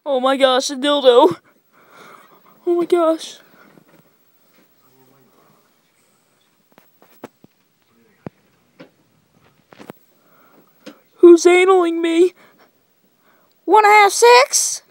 Oh my gosh, a dildo. Oh my gosh. Who's analing me? Wanna have sex?